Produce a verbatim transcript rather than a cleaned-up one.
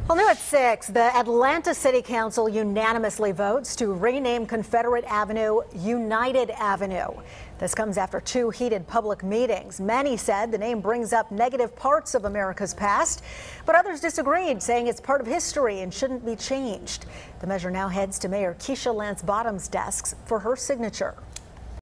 Well, new at six, the Atlanta City Council unanimously votes to rename Confederate Avenue United Avenue. This comes after two heated public meetings. Many said the name brings up negative parts of America's past, but others disagreed, saying it's part of history and shouldn't be changed. The measure now heads to Mayor Keisha Lance Bottom's desk for her signature.